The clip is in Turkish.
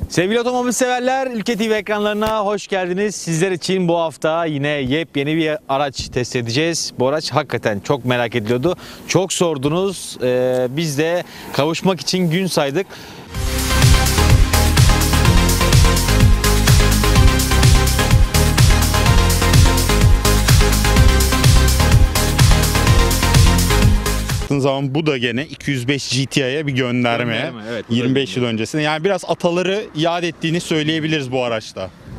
Sevgili otomobil severler, Ülke TV ekranlarına hoş geldiniz. Sizler için bu hafta yine yepyeni bir araç test edeceğiz. Bu araç hakikaten çok merak ediliyordu. Çok sordunuz. Biz de kavuşmak için gün saydık. Zaman bu da gene 205 GTI'ye bir gönderme. Evet, 25 yıl öncesinde. Yani biraz ataları yad ettiğini söyleyebiliriz bu araçta.